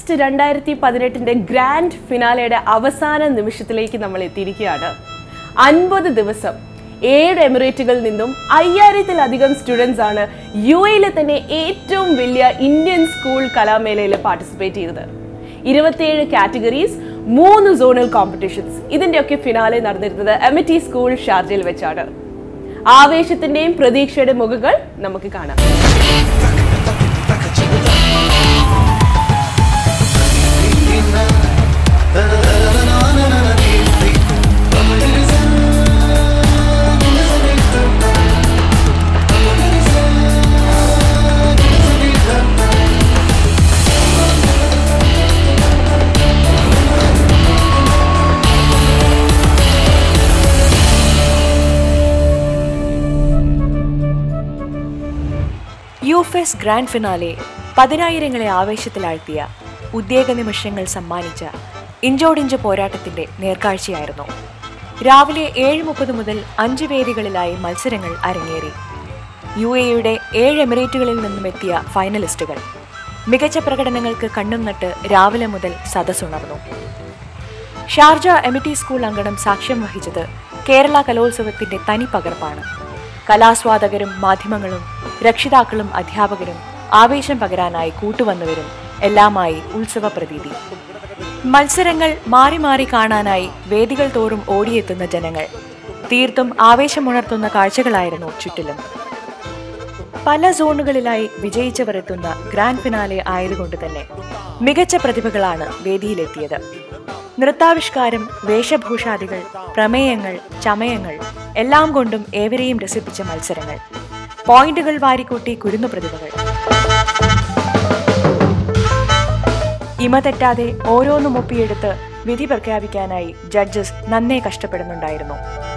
യൂഫെസ്റ്റ് 2018 grand ഫിനാലയുടെ അവസാന നിമിഷത്തിലേക്ക് നമ്മൾ എത്തിയിരിക്കുകയാണ്. 50 ദിവസം 7 എമിറേറ്റുകളിൽ നിന്നും 5000-ലധികം സ്റ്റുഡൻസ് ആണ് UAE-ലെ തന്നെ ഏറ്റവും വലിയ ഇന്ത്യൻ സ്കൂൾ കലാമേളയിൽ പാർട്ടിസിപ്പേറ്റ് ചെയ്തത്. 27 കാറ്റഗറീസ്, 3 സോണൽ കോമ്പറ്റീഷൻസ്. ഇതിന്റെയൊക്കെ ഫിനാലെ നടന്നിരുന്നത് എമിറേറ്റ്സ് സ്കൂൾ ഷാർജയിൽ വെച്ചാണ്. ആവേശത്തിന്റെയും പ്രതീക്ഷയുടെ മുഖങ്ങൾ നമുക്ക് കാണാം. യൂഫെസ്റ്റ് ഗ്രാൻഡ് ഫിനാലെ 10,000-ങ്ങളെ ആവേശത്തിലാഴ്ത്തിയ ഉദ്വേഗ നിമിഷങ്ങൾ സമ്മാനിച്ച ഇഞ്ചോടിഞ്ച് പോരാട്ടത്തിന്റെ നേർക്കാഴ്ചയായിരുന്നു. രാവിലെ 7:30 മുതൽ 5 വേദികളിലായി മത്സരങ്ങൾ അരങ്ങേറി. UAE-യുടെ 7 എമിറേറ്റുകളിൽ നിന്നും എത്തിയ ഫൈനലിസ്റ്റുകൾ മികച്ച പ്രകടനങ്ങൾക്ക് കണ്ണും നട്ട് രാവിലെ മുതൽ സദസ്സുണർന്നു. ഷാർജ എമിറേറ്റ്സ് സ്കൂൾ അങ്കണം സാക്ഷ്യം വഹിച്ചത് കേരള കലോത്സവത്തിന്റെ തനി പകർപ്പാണ്. കലാസ്വാദകരും മാധ്യമങ്ങളും രക്ഷിതാക്കളും അധ്യാപകരും ആവേശം പകരാനായി കൂട്ടുവന്നവരും എല്ലാമായി ഉത്സവ പ്രതീതി. മത്സരങ്ങൾ മാറി മാറി കാണാനായി വേദികൾ തോറും ഓടിയെത്തുന്ന ജനങ്ങൾ തീർത്തും ആവേശമുണർത്തുന്ന കാഴ്ചകളായിരുന്നു ചുറ്റിലും. പല സോണുകളിലായി വിജയിച്ചവർ എത്തുന്ന ഗ്രാൻഡ് ഫിനാലെ ആയതുകൊണ്ട് തന്നെ മികച്ച പ്രതിഭകളാണ് വേദിയിലെത്തിയത്. നൃത്താവിഷ്കാരം, വേഷഭൂഷാദികൾ, പ്രമേയങ്ങൾ, ചമയങ്ങൾ എല്ലാം കൊണ്ടും ഏവരെയും രസിപ്പിച്ച മത്സരങ്ങൾ. പോയിന്റുകൾ വാരിക്കൂട്ടി കുരുന്നു പ്രതിഭകൾ. ഇമ തെറ്റാതെ ഓരോന്നും ഒപ്പിയെടുത്ത് വിധി പ്രഖ്യാപിക്കാനായി ജഡ്ജസ് നന്നേ കഷ്ടപ്പെടുന്നുണ്ടായിരുന്നു.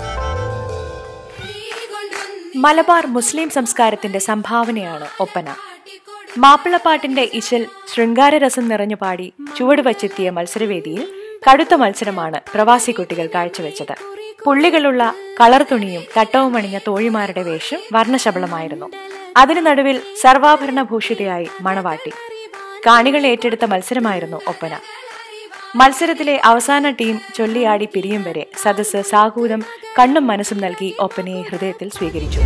മലബാർ മുസ്ലിം സംസ്കാരത്തിന്റെ സംഭാവനയാണ് ഒപ്പന. മാപ്പിളപ്പാട്ടിന്റെ ഇശൽ ശൃംഗാരരസം നിറഞ്ഞു പാടി ചുവടുവച്ചെത്തിയ മത്സരവേദിയിൽ കടുത്ത മത്സരമാണ് പ്രവാസി കുട്ടികൾ കാഴ്ചവെച്ചത്. പുള്ളികളുള്ള കളർ തുണിയും തട്ടവും അണിഞ്ഞ തോഴിമാരുടെ വേഷം വർണ്ണശബളമായിരുന്നു. അതിനു നടുവിൽ സർവാഭരണഭൂഷിതയായി മണവാട്ടി. കാണികൾ ഏറ്റെടുത്ത മത്സരമായിരുന്നു ഒപ്പന. മത്സരത്തിലെ അവസാന ടീം ചൊല്ലിയാടി പിരിയും വരെ സദസ്സ് സാഹൂതം കണ്ണും മനസ്സും നൽകി ഒപ്പനയെ ഹൃദയത്തിൽ സ്വീകരിച്ചു.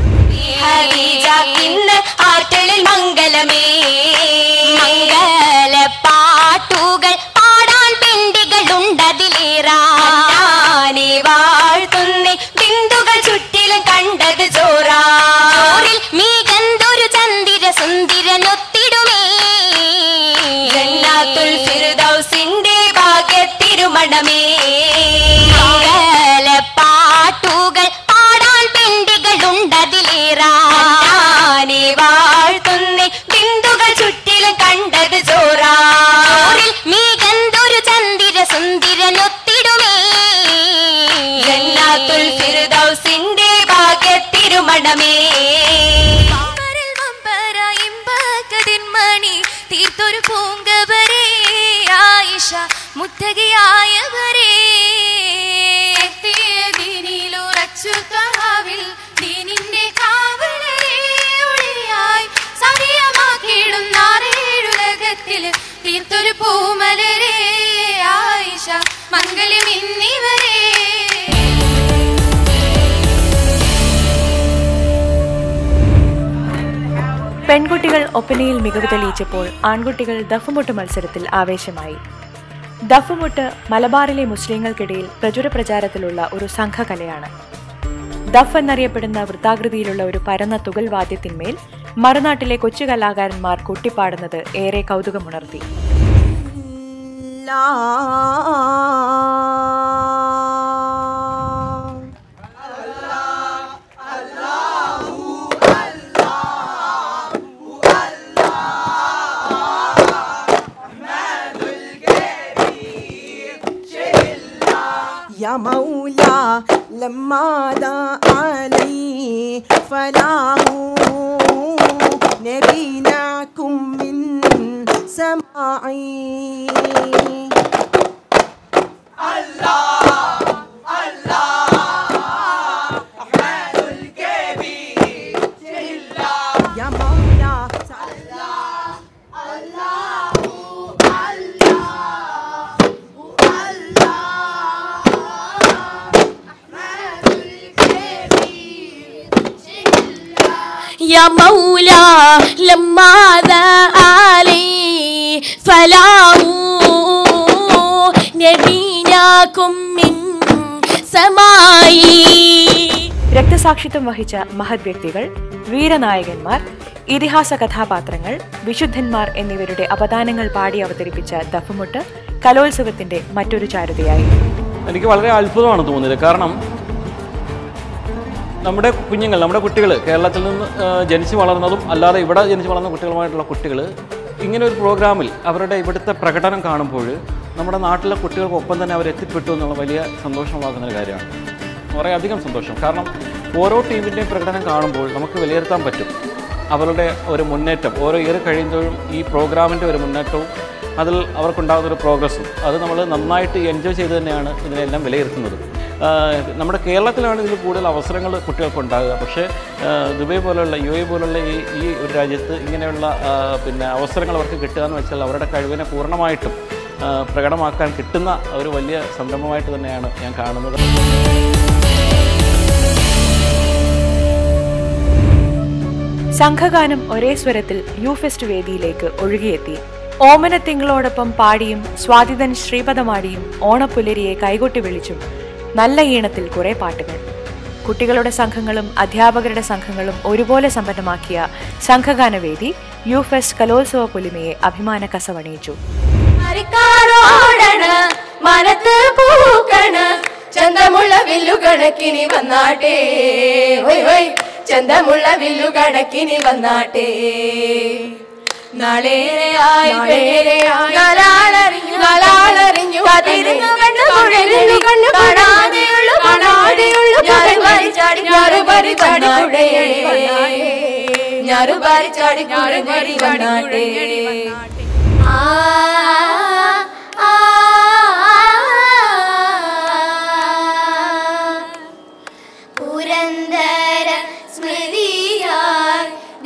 കണ്ടത് ചോറാ മീകന്തൊരു ചന്ദിര സുന്ദിരനൊത്തിടുമേ ജന്നാത്തുൽ ഫിർദൗസിന്റെ ഭാഗ്യത്തിരുമണമേ. പാട്ടുകൾ പാടാൻ പെണ്ടികളുണ്ടതിലേറാനെ വാഴ്ത്തുന്നേ ബിന്ദുകൾ ചുറ്റിലും കണ്ടത് ചോറാ മീകന്തൊരു ചന്ദിര സുന്ദിരനൊത്തിടുമേ ജന്നാത്തുൽ ഫിർദൗസിന്റെ ഭാഗ്യത്തിരുമണമേ. മണി തീർത്തൊരു പൂങ്കവരേ ആയിഷ മുത്തകിയായവരേ ദീനിലുറച്ചു തറാവിൽ ദീനിന്റെ കാവലരേ ഒളിയായി സരിയമാക്കിയിടും നാരേഴുലകത്തിൽ തീർത്തൊരു പൂമലരേ ആയിഷ മംഗല്യമിന്നിവരേ. പെൺകുട്ടികൾ ഒപ്പനയിൽ മികവ് തെളിയിച്ചപ്പോൾ ആൺകുട്ടികൾ ദഫ്മുട്ട് മത്സരത്തിൽ ആവേശമായി. ദഫ്മുട്ട് മലബാറിലെ മുസ്ലിങ്ങൾക്കിടയിൽ പ്രചുര പ്രചാരത്തിലുള്ള ഒരു സംഘകലയാണ്. ദഫ് എന്നറിയപ്പെടുന്ന വൃത്താകൃതിയിലുള്ള ഒരു പരന്ന തുകൽ വാദ്യത്തിന്മേൽ മറുനാട്ടിലെ കൊച്ചു കലാകാരന്മാർ കൊട്ടിപ്പാടുന്നത് ഏറെ കൗതുകമുണർത്തി. يا مولا لما دعاني فلاه نبيناكم من سماعي الله الله أحمد الكبير يا مولا الله الله الله يا مولا لما ذا علي فلاو نبيناكم من سماي. രക്തസാക്ഷിത്വം വഹിച്ച മഹത് വ്യക്തികൾ, വീരനായകന്മാർ, ഇതിഹാസ കഥാപാത്രങ്ങൾ, വിശുദ്ധന്മാർ എന്നിവരുടെ അപദാനങ്ങൾ പാടി അവതരിപ്പിച്ച ദഫുമുട്ട് കലോത്സവത്തിന്റെ മറ്റൊരു ചാരുതയായി. എനിക്ക് വളരെ അത്ഭുതമാണ് തോന്നിയത്. കാരണം നമ്മുടെ കുഞ്ഞുങ്ങൾ, നമ്മുടെ കുട്ടികൾ, കേരളത്തിൽ നിന്ന് ജനിച്ച് വളർന്നതും അല്ലാതെ ഇവിടെ ജനിച്ച് വളർന്ന കുട്ടികളുമായിട്ടുള്ള കുട്ടികൾ ഇങ്ങനെ ഒരു പ്രോഗ്രാമിൽ അവരുടെ ഇവിടുത്തെ പ്രകടനം കാണുമ്പോൾ നമ്മുടെ നാട്ടിലെ കുട്ടികൾക്കൊപ്പം തന്നെ അവർ എത്തിപ്പെട്ടു എന്നുള്ള വലിയ സന്തോഷമാകുന്നൊരു കാര്യമാണ്. വളരെയധികം സന്തോഷം. കാരണം ഓരോ ടീമിൻ്റെയും പ്രകടനം കാണുമ്പോൾ നമുക്ക് വിലയിരുത്താൻ പറ്റും അവരുടെ ഒരു മുന്നേറ്റം. ഓരോ ഇയർ കഴിയുമ്പോഴും ഈ പ്രോഗ്രാമിൻ്റെ ഒരു മുന്നേറ്റവും അതിൽ അവർക്കുണ്ടാകുന്നൊരു പ്രോഗ്രസ്സും അത് നമ്മൾ നന്നായിട്ട് എൻജോയ് ചെയ്ത് തന്നെയാണ് ഇതിനെല്ലാം വിലയിരുത്തുന്നത്. നമ്മുടെ കേരളത്തിലാണ് ഇതിൽ കൂടുതൽ അവസരങ്ങൾ കുട്ടികൾക്കുണ്ടാകുക. പക്ഷേ ദുബായ് പോലുള്ള UAE പോലുള്ള ഈ ഒരു രാജ്യത്ത് ഇങ്ങനെയുള്ള അവസരങ്ങൾ അവർക്ക് കിട്ടുക എന്ന് വെച്ചാൽ അവരുടെ കഴിവിനെ പൂർണ്ണമായിട്ടും പ്രകടമാക്കാൻ കിട്ടുന്ന ഒരു വലിയ സംരംഭമായിട്ട് തന്നെയാണ് ഞാൻ കാണുന്നത്. സംഘഗാനം ഒരേ സ്വരത്തിൽ യൂഫെസ്റ്റ് വേദിയിലേക്ക് ഒഴുകിയെത്തി. ഓമനത്തിങ്ങളോടൊപ്പം പാടിയും സ്വാതിതൻ ശ്രീപദമാടിയും ഓണപ്പുലരിയെ കൈകൊട്ടി വിളിച്ചും നല്ല ഈണത്തിൽ കുറെ പാട്ടുകൾ. കുട്ടികളുടെ സംഘങ്ങളും അധ്യാപകരുടെ സംഘങ്ങളും ഒരുപോലെ സമ്പന്നമാക്കിയ സംഘഗാനവേദി യൂഫെസ്റ്റ് കലോത്സവ പൊലിമയെ അഭിമാന കസവണിയിച്ചു. മനത്ത് പൂക്കണ ചന്തമുള്ള വില്ലുകണക്കിനി വന്നാട്ടെ, ചന്തമുള്ള വില്ലുകണക്കിനി വന്നാട്ടെ. നാളേറെയായി കതിരുന്നു കണ്ണു കുഴലിനു കണ്ണു കാണാതെയുള്ളു കാണാതെയുള്ളു ഞാറുപാരി ചാടി ഞാറുപാരി ചാടി ഞാറുപാരി ചാടി ഞാറുപാരി വന്നാട്ടെ. പുരന്ദര സ്മൃതിയായി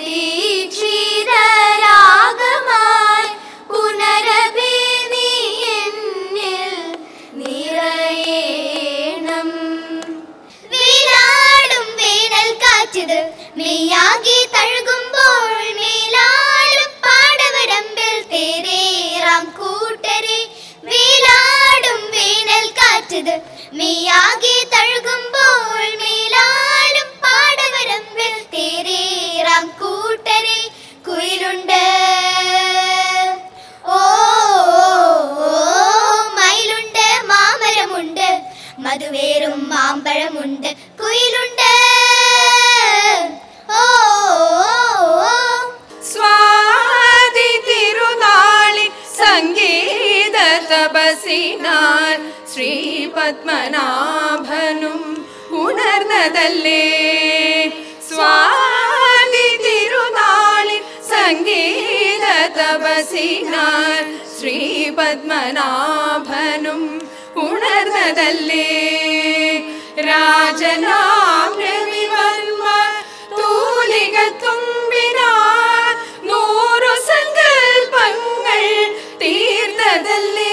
ദീക്ഷിതരാഗമായി പുനരഭിനീ എന്നിൽ നിറയേണം. വീലാടും വേനൽ കാറ്റത് മെയ്യാകി തഴുകുമ്പോൾ മേലാളും പാടവരമ്പിൽ തേരേറാം കൂട്ടരെ. വീലാടും വേനൽ കാറ്റത് മെയ്യാകി തഴുകുമ്പോൾ മേലാളും പാടവരമ്പിൽ തേരേറാം കൂട്ടരെ. കുയിലുണ്ട് ഓ മയിലുണ്ട് മാമരമുണ്ട് മധുവേറും മാമ്പഴമുണ്ട്. കുയിലുണ്ട് ഓ സ്വാതി തിരുനാളി സംഗീത തപസിനാൽ ശ്രീപത്മനാഭനും ഉണർന്നതല്ലേ. സ്വാതി തിരുനാളി സംഗീത തപസിനാൽ ശ്രീപത്മനാഭനും ഉണർന്നതല്ലേ. രാജനാം രവിവർമ്മ തൂലിക തുമ്പിനാൽ 100 സങ്കൽപ്പങ്ങൾ തീർന്നതല്ലേ.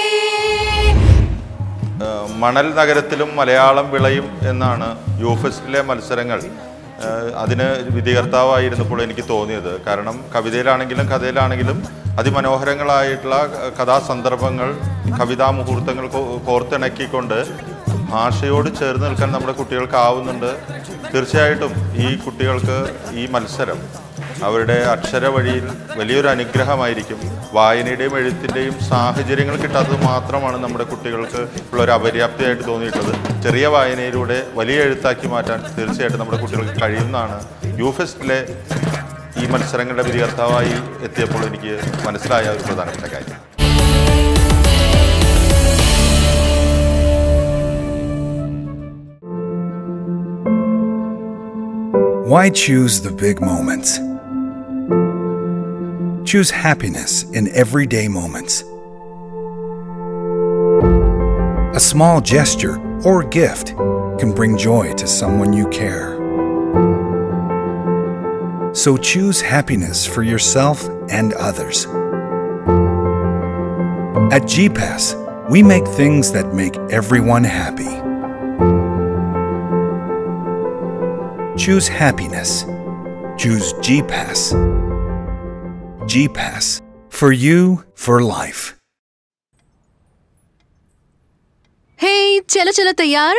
മണൽ നഗരത്തിലും മലയാളം വിളയും എന്നാണ് യൂഫെസ്റ്റിലെ മത്സരങ്ങൾ. അതിന് വിധികർത്താവായിരുന്നപ്പോൾ എനിക്ക് തോന്നിയത്. കാരണം കവിതയിലാണെങ്കിലും കഥയിലാണെങ്കിലും അതിമനോഹരങ്ങളായിട്ടുള്ള കഥാസന്ദർഭങ്ങൾ, കവിതാ മുഹൂർത്തങ്ങൾ കോർത്തിണക്കിക്കൊണ്ട് ഭാഷയോട് ചേർന്ന് നിൽക്കാൻ നമ്മുടെ കുട്ടികൾക്കാവുന്നുണ്ട്. തീർച്ചയായിട്ടും ഈ കുട്ടികൾക്ക് ഈ മത്സരം അവരുടെ അക്ഷര വഴിയിൽ വലിയൊരു അനുഗ്രഹമായിരിക്കും. വായനയുടെയും എഴുത്തിൻ്റെയും സാഹചര്യങ്ങൾ കിട്ടാത്തത് മാത്രമാണ് നമ്മുടെ കുട്ടികൾക്ക് ഉള്ളൊരു അപര്യാപ്തിയായിട്ട് തോന്നിയിട്ടുള്ളത്. ചെറിയ വായനയിലൂടെ വലിയ എഴുത്താക്കി മാറ്റാൻ തീർച്ചയായിട്ടും നമ്മുടെ കുട്ടികൾക്ക് കഴിയുന്നതാണ്. യൂഫെസ്റ്റിലെ ഈ മത്സരങ്ങളുടെ വിധികർത്താവായി എത്തിയപ്പോൾ എനിക്ക് മനസ്സിലായ ഒരു പ്രധാനപ്പെട്ട കാര്യം. Why choose the big moments? Choose happiness in everyday moments. A small gesture or gift can bring joy to someone you care. So choose happiness for yourself and others. At GPass, we make things that make everyone happy. Choose happiness. choose G-Pass. G-Pass. For you, for life. Hey, चलो चलो तैयार?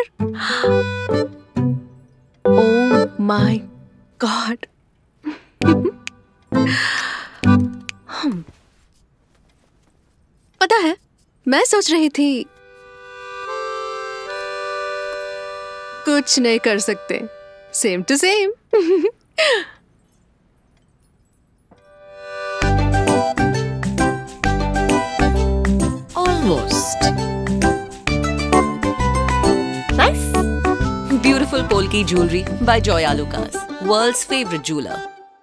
Oh my God. पता है, मैं सोच रही थी कुछ नहीं कर सकते. Same to same. Almost. Nice. Beautiful Polki jewelry by Joy Alucas, world's favorite jeweler.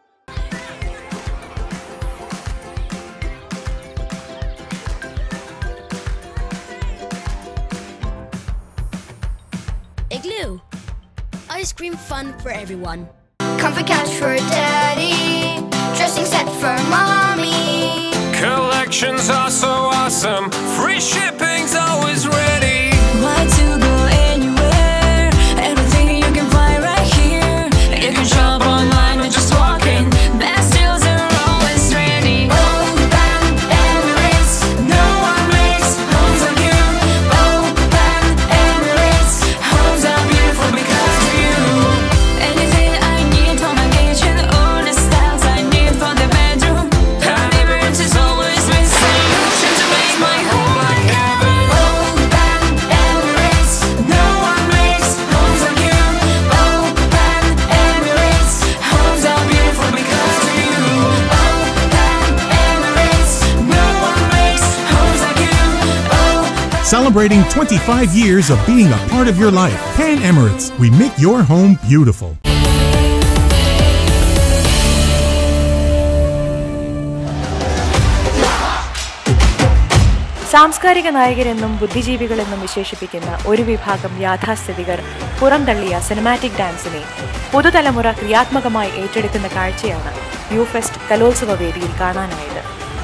Igloo. Ice cream fun for everyone. Comfort couch for daddy, dressing set for mommy. Collections are so awesome, free shipping's always ready. Why to go anywhere? Everything you can find right here. You can shop online or just walk in. Best deals are always ready. Open Emirates, No one makes homes like you. open Emirates. Homes are beautiful because of you. Anything I need for my kitchen, all the styles I need for the bedroom. Emirates is always missing. To make my home like heaven. Open Emirates, No one makes homes like you. open Emirates. Homes are beautiful because of you. Open Emirates, No one makes homes like you. Celebrating 25 years of being a part of your life. Pan Emirates, we make your home beautiful. സാംസ്കാരിക നായകരെന്നും ബുദ്ധിജീവികളെന്നും വിശേഷിപ്പിക്കുന്ന ഒരു വിഭാഗം യാഥാസ്ഥിതികർ പുറംതള്ളിയ cinematic ഡാൻസിനെ പുതുതലമുറ ക്രിയാത്മകമായി ഏറ്റെടുക്കുന്ന കാഴ്ചയാണ് യൂഫെസ്റ്റ് കലോത്സവ വേദിയിൽ കാണാനായത്.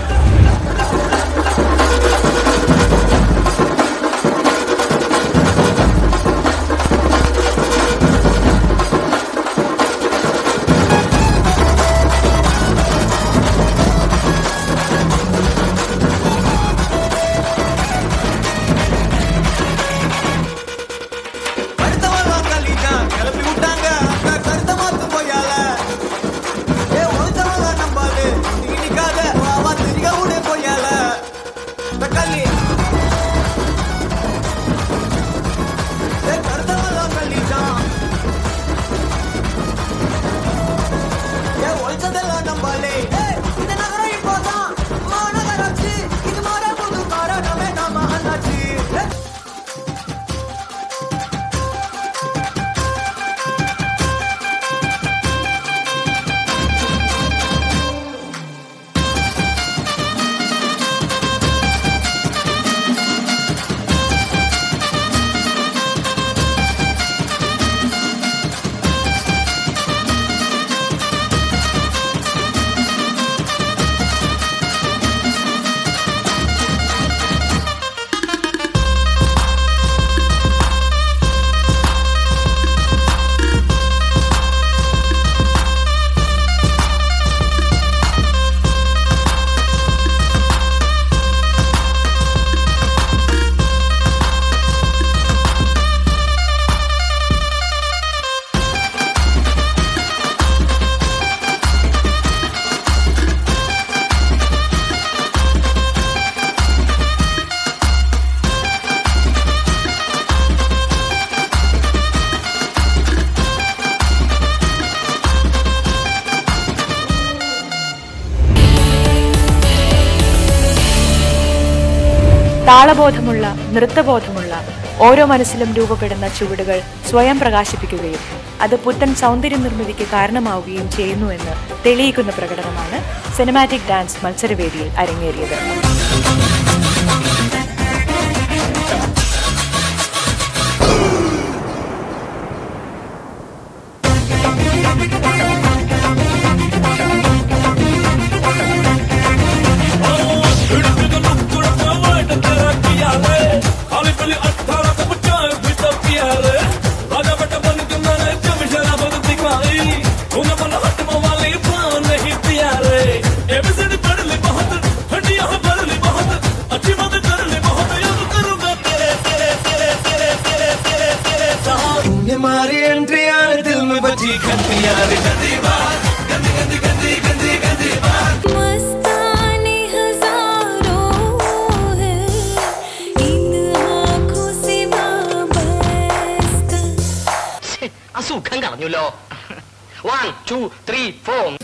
താളബോധമുള്ള നൃത്തബോധമുള്ള ഓരോ മനസ്സിലും രൂപപ്പെടുന്ന ചുവടുകൾ സ്വയം പ്രകാശിപ്പിക്കുകയും അത് പുത്തൻ സൗന്ദര്യ നിർമ്മിതിക്ക് കാരണമാവുകയും ചെയ്യുന്നുവെന്ന് തെളിയിക്കുന്ന പ്രകടനമാണ് സിനിമാറ്റിക് ഡാൻസ് മത്സരവേദിയിൽ അരങ്ങേറിയത്. Una mala hot mawali 2, 3, 4.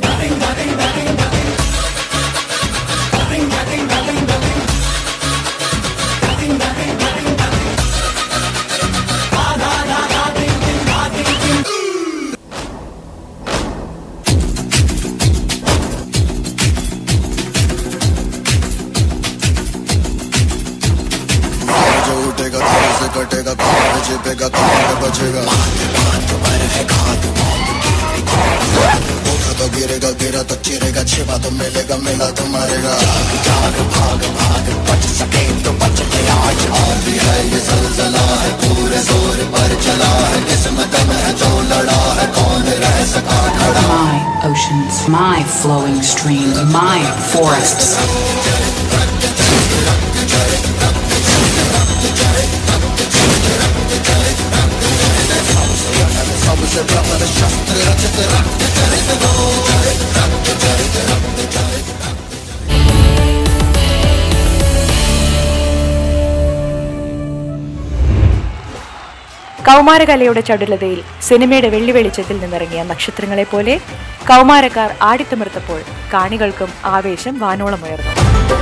कटेगा कौन जिपेगा कौन बचेगा तो गिरेगा गिरा तो चिरेगा छिपा तो मिलेगा मिला तो मरेगा भाग भाग भाग बच सके तो बच ले आज और भी है ये ज़लज़ला है पूरे जोर पर चला है किस्मत में है जो लड़ा है कौन रह सका खड़ा My oceans, my flowing streams, my forests. सबसे प्रबल शस्त्र रचित रक्त चरित हो കൗമാരകലയുടെ ചടുലതയിൽ സിനിമയുടെ വെള്ളി വെളിച്ചത്തിൽ നിന്നിറങ്ങിയ നക്ഷത്രങ്ങളെ പോലെ കൗമാരക്കാർ ആടിത്തിമിർത്തപ്പോൾ കാണികൾക്കും ആവേശം വാനോളമുയർന്നു.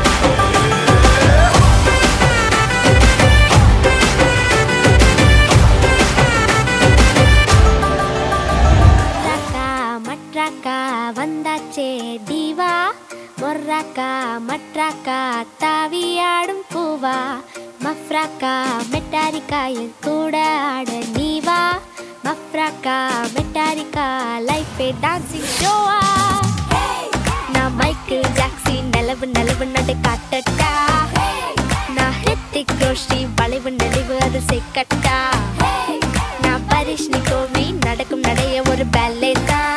வந்தாச்சே தீவா மொர்ராக்கா மட்ராக்கா தாவியாடும் பூவா மஃப்ராக்கா மெட்டாரிக்கா என் கூட ஆட நீவா மஃப்ராக்கா மெட்டாரிக்கா லைஃபே டான்சிங் ஷோவா நான் மைக்கேல் ஜாக்சன் நிலவு நிலவு நடு காட்டட்டா நான் ஹித்திக் ரோஷி வளைவு நடிவு அது செக்கட்டா நான் பரிஷ்னி கோவி நடக்கும் நடைய ஒரு பேலே தான்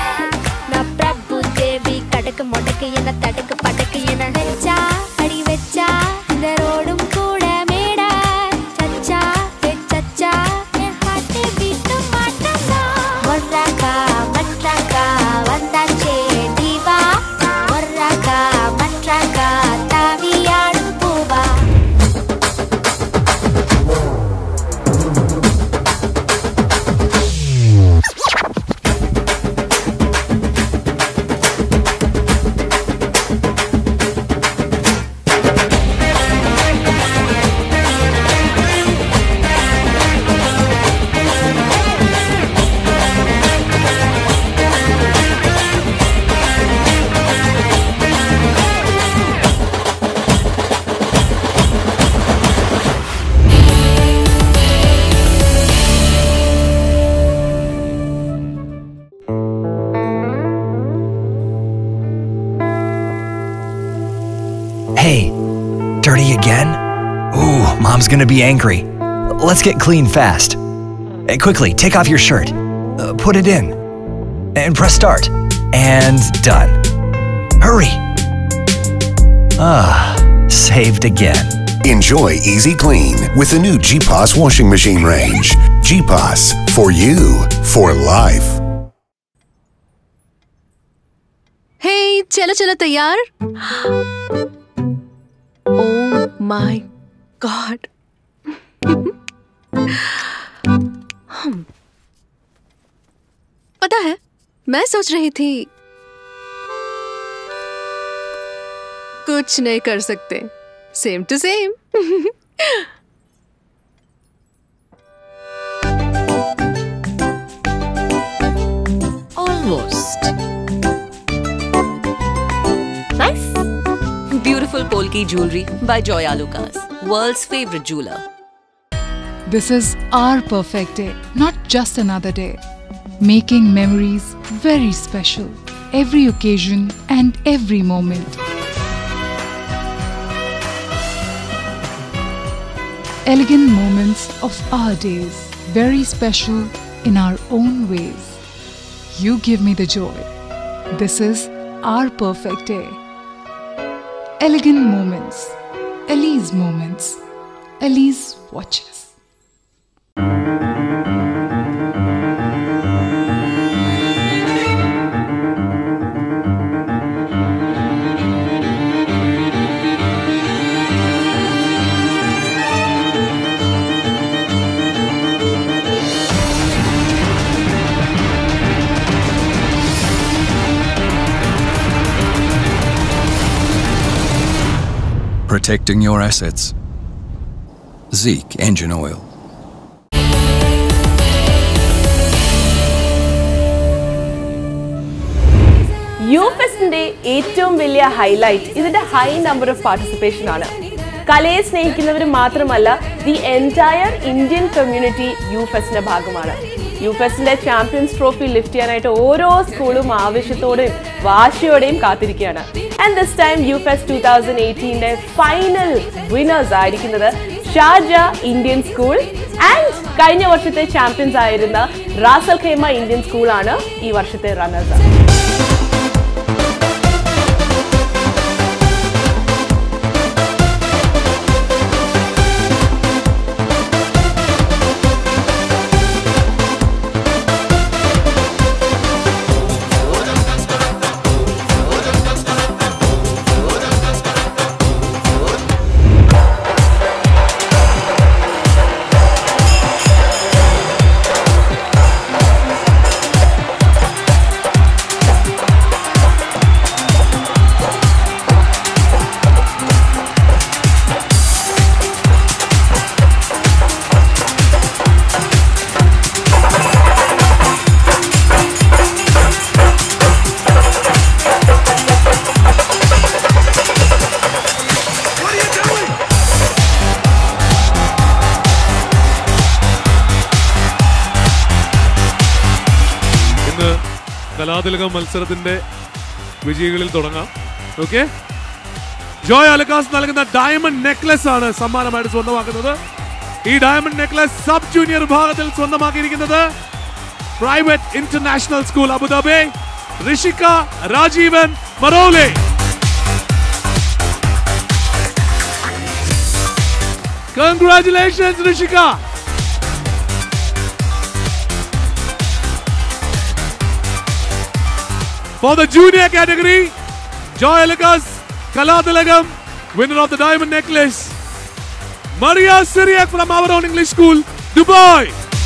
கடக்கு முடக்கு என தடுக்கு படக்கு என வச்சா அடி வச்சா இந்த ரோடும் கூட மேடா சச்சா சச்சா என் ஹார்ட் பீட் மாட்டா மொர்ராக்கா மட்ராக்கா வந்தாச்சே தீவா மொர்ராக்கா மட்ராக்கா தாவியாடும் பூவா. Hey, dirty again? Ooh, Mom's gonna be angry. Let's get clean fast. Quickly, take off your shirt. Put it in. And press start. And done. Hurry. Saved again. Enjoy easy clean with the new GPlus washing machine range. GPlus, for you, for life. Hey, चलो चलो तैयार? Oh my God. पता है, मैं सोच रही थी कुछ नहीं कर सकते. Same to same. Almost. Nice. Beautiful Polki jewelry by Joya Lucas, world's favorite jeweler. This is our perfect day, not just another day. Making memories very special, every occasion and every moment. Elegant moments of our days, very special in our own ways. You give me the joy. This is our perfect day. Elegant moments, Elise moments, Elise watches. protecting your assets. Zeke Engine Oil. യൂഫെസ്റ്റിന്റെ ഏറ്റവും വലിയ highlight ഇതിന്റെ high number of participation ആണ്. കലയെ സ്നേഹിക്കുന്നവർ മാത്രമല്ല, the entire Indian community യൂഫെസ്റ്റിന്റെ ഭാഗമാണ്. യൂഫെസ്റ്റിന്റെ ചാമ്പ്യൻസ് ട്രോഫി ലിഫ്റ്റ് ചെയ്യാനായിട്ട് ഓരോ സ്കൂളും ആവശ്യത്തോടെയും വാശിയോടെയും കാത്തിരിക്കുകയാണ്. ആൻഡ് ദിസ് ടൈം യൂഫെസ്റ്റ് 2018ന്റെ ഫൈനൽ വിന്നേഴ്സ് ആയിരിക്കുന്നത് ഷാർജ ഇന്ത്യൻ സ്കൂൾ ആൻഡ് കഴിഞ്ഞ വർഷത്തെ ചാമ്പ്യൻസ് ആയിരുന്ന റാസൽ ഖൈമ ഇന്ത്യൻ സ്കൂളാണ് ഈ വർഷത്തെ റണ്ണേഴ്സ്. കലാതിലകം മത്സരത്തിന്റെ വിജയികളിൽ തുടങ്ങാം. ഓക്കെ, ജോയ് ആലുക്കാസ് നൽകുന്ന ഡയമണ്ട് നെക്ലസ് ആണ് സമ്മാനമായിട്ട് സ്വന്തമാക്കുന്നത്. ഈ ഡയമണ്ട് നെക്ലസ് സബ് ജൂനിയർ വിഭാഗത്തിൽ സ്വന്തമാക്കിയിരിക്കുന്നത് private international school Abu Dhabi, Rishika Rajeevan Marole. Congratulations, Rishika. For the junior category, Joy Alukas Kalatilagam, winner of the diamond necklace, Maria Syriac from our own English school, Dubai.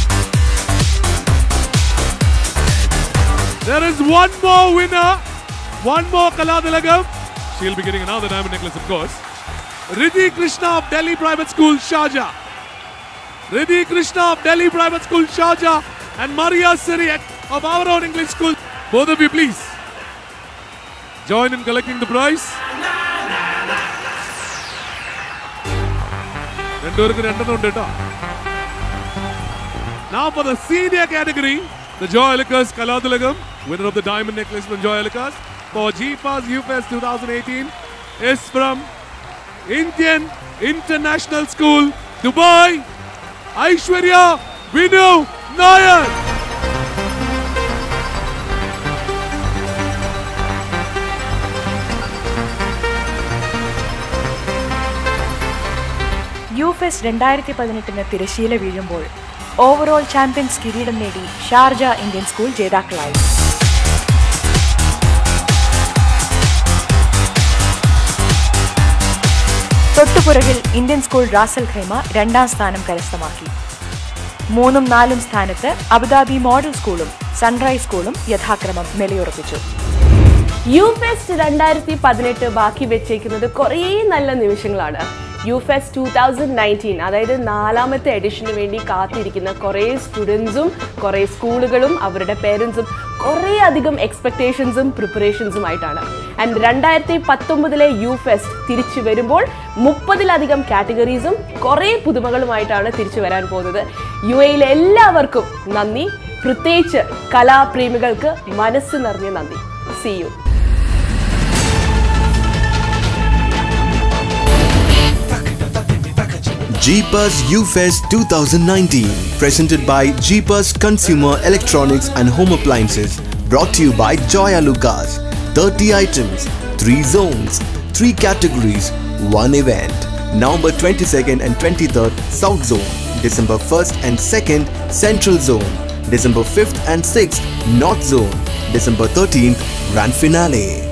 There is one more winner, one more Kalatilagam. She'll be getting another diamond necklace, of course. Riddhi Krishna of Delhi Private School, Sharjah. Riddhi Krishna of Delhi Private School, Sharjah, and Maria Syriac of our own English school. Both of you, please join in collecting the prize. Now for the senior category, the Joy Alukas Kalatilagam, winner of the diamond necklace from Joy Alukas for GPAS Youfest 2018 is from Indian International School, Dubai, Aishwarya Vinu Nair. Youfest 2018 തിരശ്ശീല വീഴുമ്പോൾ overall champions കിരീടം നേടി Sharjah Indian school ജേതാക്കളായി. തൊട്ടുപുറകിൽ Indian school Ras al Khaimah 2ാം സ്ഥാനം കരസ്ഥമാക്കി. 3ഉം 4ഉം സ്ഥാനത്ത് അബുദാബി മോഡൽ സ്കൂളും സൺറൈസ് സ്കൂളും യഥാക്രമം നിലയുറപ്പിച്ചു. യൂഫെസ്റ്റ് 2018 ബാക്കി വെച്ചേക്കുന്നത് കുറേ നല്ല നിമിഷങ്ങളാണ്. യൂഫെസ്റ്റ് 2019, അതായത് 4ാമത്തെ എഡിഷന് വേണ്ടി കാത്തിരിക്കുന്ന കുറേ സ്റ്റുഡൻസും കുറേ സ്കൂളുകളും അവരുടെ പേരൻസും കുറേ അധികം എക്സ്പെക്ടേഷൻസും പ്രിപ്പറേഷൻസുമായിട്ടാണ്. ആൻഡ് 2019 യൂഫെസ്റ്റ് തിരിച്ചു വരുമ്പോൾ 30ലധികം കാറ്റഗറീസും കുറേ പുതുമകളുമായിട്ടാണ് തിരിച്ചു വരാൻ പോകുന്നത്. UAE എല്ലാവർക്കും നന്ദി, പ്രത്യേകിച്ച് കലാപ്രേമികൾക്ക് മനസ്സ് നിറഞ്ഞ നന്ദി. See you. GPLus Youfest 2019, presented by GPLus Consumer Electronics and Home Appliances, brought to you by Joy Alukas. 30 items, 3 zones, 3 categories, 1 event. November 22nd and 23rd, South Zone. December 1st and 2nd, Central Zone. December 5th and 6th, North Zone. December 13th, Grand Finale.